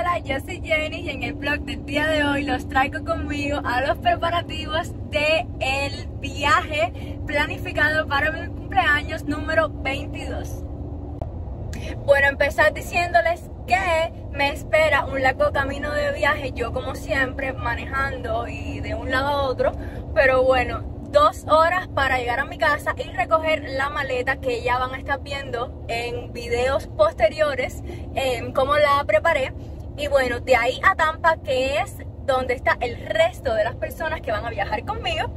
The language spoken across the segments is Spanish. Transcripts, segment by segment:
Hola, yo soy Jenny y en el vlog del día de hoy los traigo conmigo a los preparativos del viaje planificado para mi cumpleaños número 22. Bueno, empezar diciéndoles que me espera un largo camino de viaje, yo como siempre manejando y de un lado a otro, pero bueno, 2 horas para llegar a mi casa y recoger la maleta que ya van a estar viendo en videos posteriores, cómo la preparé. Y bueno, de ahí a Tampa, que es donde está el resto de las personas que van a viajar conmigo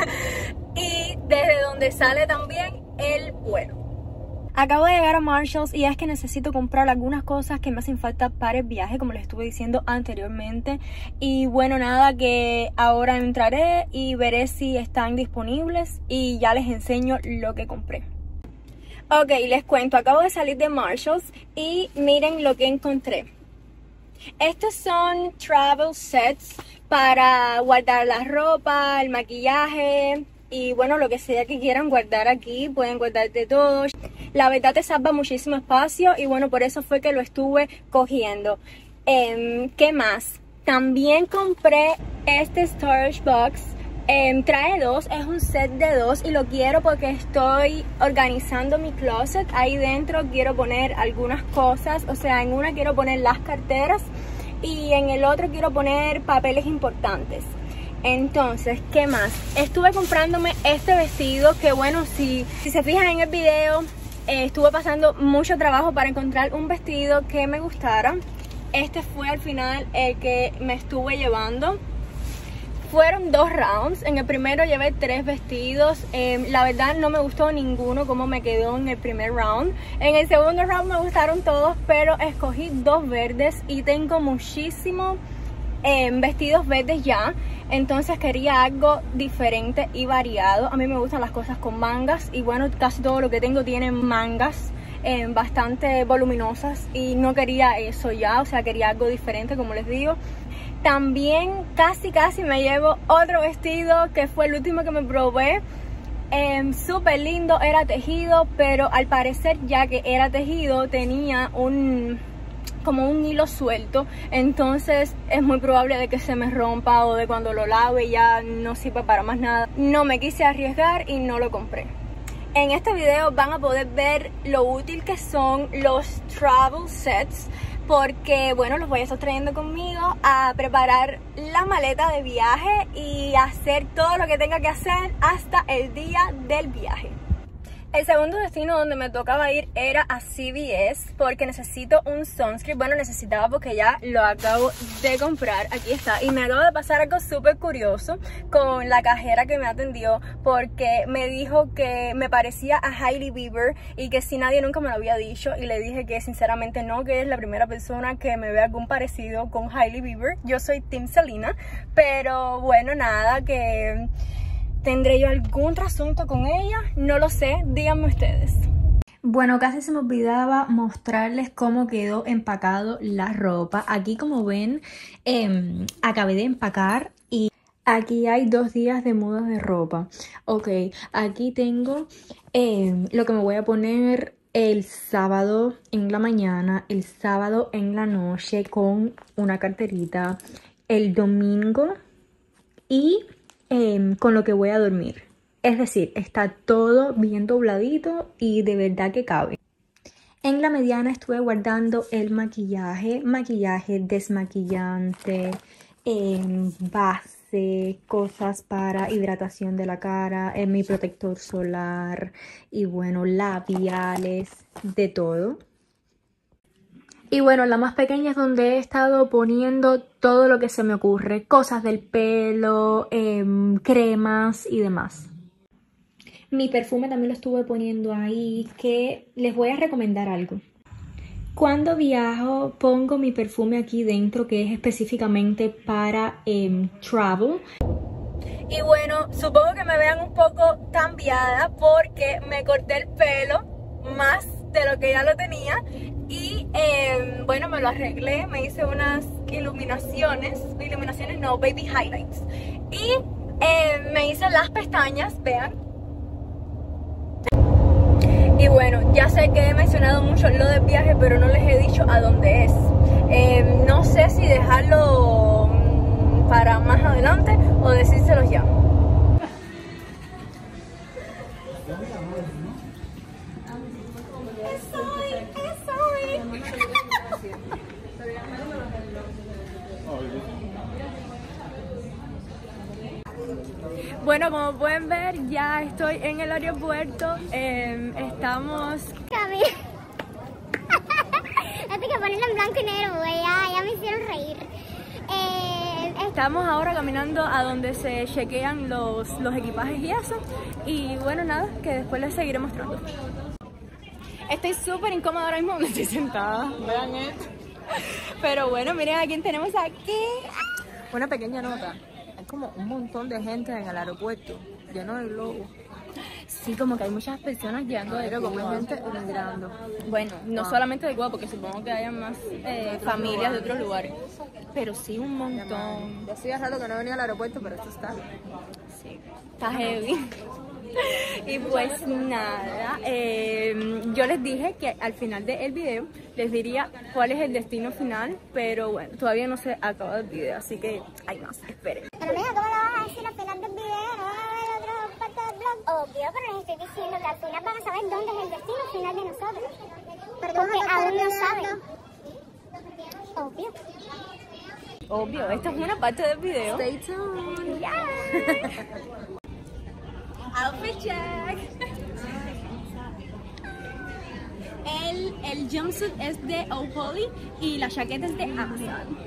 y desde donde sale también el vuelo. Acabo de llegar a Marshalls y es que necesito comprar algunas cosas que me hacen falta para el viaje, como les estuve diciendo anteriormente. Y bueno, nada, que ahora entraré y veré si están disponibles y ya les enseño lo que compré. Ok, les cuento, acabo de salir de Marshalls y miren lo que encontré. Estos son travel sets para guardar la ropa, el maquillaje y bueno, lo que sea que quieran guardar aquí, pueden guardar de todo. La verdad te salva muchísimo espacio y bueno, por eso fue que lo estuve cogiendo. ¿Qué más? También compré este storage box. Trae 2, es un set de 2 y lo quiero porque estoy organizando mi closet. Ahí dentro quiero poner algunas cosas, o sea, en una quiero poner las carteras y en el otro quiero poner papeles importantes. Entonces, ¿qué más? Estuve comprándome este vestido que bueno, si se fijan en el video, estuve pasando mucho trabajo para encontrar un vestido que me gustara. Este fue al final el que me estuve llevando. Fueron 2 rounds, en el primero llevé 3 vestidos, la verdad no me gustó ninguno como me quedó en el primer round. En el segundo round me gustaron todos, pero escogí 2 verdes y tengo muchísimos vestidos verdes ya. Entonces quería algo diferente y variado. A mí me gustan las cosas con mangas y bueno, casi todo lo que tengo tiene mangas bastante voluminosas y no quería eso ya, o sea, quería algo diferente como les digo. También casi me llevo otro vestido que fue el último que me probé. Súper lindo, era tejido, pero al parecer ya que era tejido tenía como un hilo suelto, entonces es muy probable de que se me rompa o de cuando lo lave ya no sirva para más nada. No me quise arriesgar y no lo compré. En este video van a poder ver lo útil que son los travel sets, porque bueno, los voy a estar trayendo conmigo a preparar la maleta de viaje y hacer todo lo que tenga que hacer hasta el día del viaje. El segundo destino donde me tocaba ir era a CVS porque necesito un sunscreen. Bueno, necesitaba porque ya lo acabo de comprar. Aquí está. Y me acabo de pasar algo súper curioso con la cajera que me atendió porque me dijo que me parecía a Hailey Bieber y que si nadie nunca me lo había dicho. Y le dije que sinceramente no, que es la primera persona que me ve algún parecido con Hailey Bieber. Yo soy Team Selena, pero bueno, nada, que ¿tendré yo algún trasunto con ella? No lo sé, díganme ustedes. Bueno, casi se me olvidaba mostrarles cómo quedó empacado la ropa. Aquí como ven, acabé de empacar y aquí hay 2 días de mudas de ropa. Ok, aquí tengo lo que me voy a poner el sábado en la mañana, el sábado en la noche con una carterita, el domingo y con lo que voy a dormir. Es decir, está todo bien dobladito y de verdad que cabe. En la mediana estuve guardando el maquillaje, desmaquillante, base, cosas para hidratación de la cara, mi protector solar y bueno, labiales, de todo. Y bueno, la más pequeña es donde he estado poniendo todo lo que se me ocurre. Cosas del pelo, cremas y demás. Mi perfume también lo estuve poniendo ahí, que les voy a recomendar algo. Cuando viajo pongo mi perfume aquí dentro, que es específicamente para travel. Y bueno, supongo que me vean un poco cambiada porque me corté el pelo más de lo que ya lo tenía. Y bueno, me lo arreglé, me hice unas iluminaciones no, baby highlights. Y me hice las pestañas, vean. Y bueno, ya sé que he mencionado mucho lo del viaje, pero no les he dicho a dónde es. No sé sé si dejarlo para más adelante o decírselos ya. Bueno, como pueden ver, ya estoy en el aeropuerto. Estamos... Hay que ponerlo en blanco y negro, güey. Ya me hicieron reír. Estamos ahora caminando a donde se chequean los equipajes y eso. Y bueno, nada, que después les seguiré mostrando. Estoy súper incómoda ahora mismo donde estoy sentada. Vean esto. Pero bueno, miren a quién tenemos aquí. Una pequeña nota. Hay como un montón de gente en el aeropuerto, lleno de globos. Sí, como que hay muchas personas llegando de Pero como Cuba. hay gente emigrando. Bueno, no solamente de Cuba, porque supongo que haya más familias de otros lugares. Pero sí un montón. Yo hacía rato que no venía al aeropuerto, pero esto está. Sí, está heavy. Y pues nada, yo les dije que al final del video les diría cuál es el destino final, pero bueno, todavía no se acaba el video, así que hay más, esperen. Pero mira, ¿cómo lo vas a decir al final del video? ¿No van a ver otra parte del blog? Obvio, pero les estoy diciendo que al final van a saber dónde es el destino final de nosotros. Porque aún no saben. Obvio. Obvio, esta es una parte del video. Stay tuned. Outfit check. El jumpsuit es de Opoly y la chaqueta es de Amazon.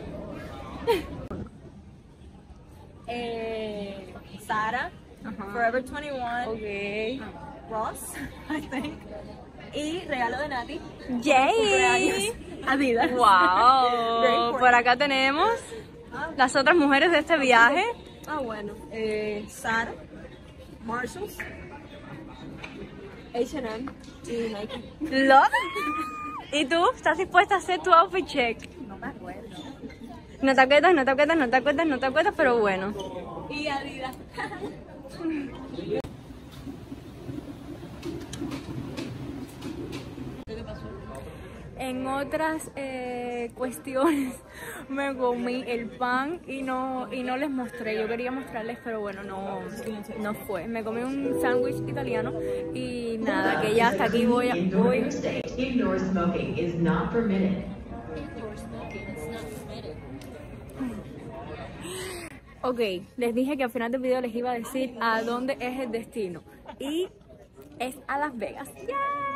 Sara, Forever 21, Ok. Ross, I think. Y regalo de Nati. Yay. Adidas. Wow. Por acá tenemos las otras mujeres de este viaje. Bueno. Sara, Marshalls, H&M y Nike. Love. ¿Y tú? ¿Estás dispuesta a hacer tu outfit check? No me acuerdo. No te acuerdas, pero bueno. Y Adidas. En otras cuestiones me comí el pan y no les mostré. Yo quería mostrarles, pero bueno, no fue. Me comí un sándwich italiano y nada, que ya hasta aquí voy. Indoor smoking is not permitted. Ok, les dije que al final del video les iba a decir a dónde es el destino. Y es a Las Vegas. ¡Yeah!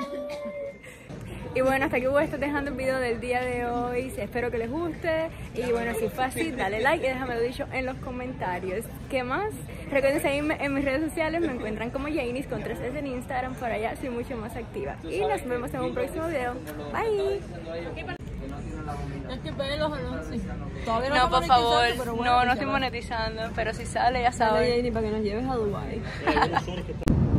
Y bueno, hasta aquí voy a estar dejando el video del día de hoy. Espero que les guste. Y bueno, si fue así, dale like y déjame lo dicho en los comentarios. ¿Qué más? Recuerden seguirme en mis redes sociales. Me encuentran como Jainis con 3S en Instagram. Por allá soy mucho más activa. Y nos vemos en un próximo video. Bye. No, por favor. No estoy monetizando. Pero si sale, ya saben. Para que nos lleves a Dubai.